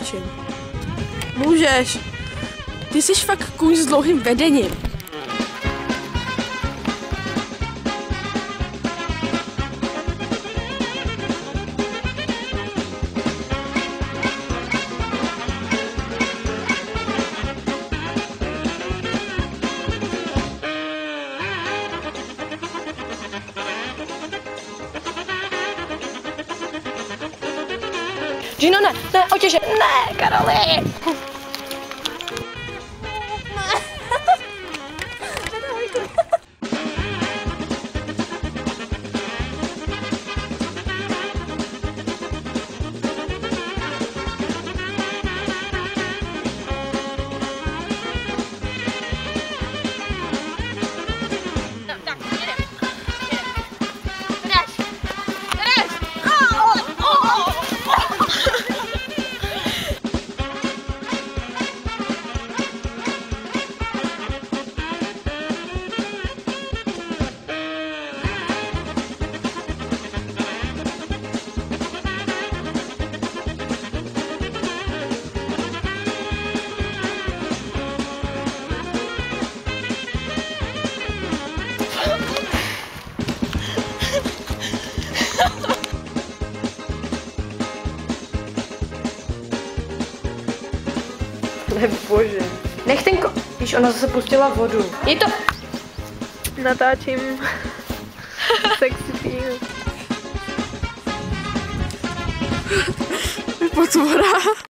otočím. Můžeš. Ty jsi fakt kůň s dlouhým vedením. Gino, ne, otěže, ne, Karoli! Nebože. Nech ten Víš, ona zase pustila vodu. Je to... Natáčím sexy film. Potvora.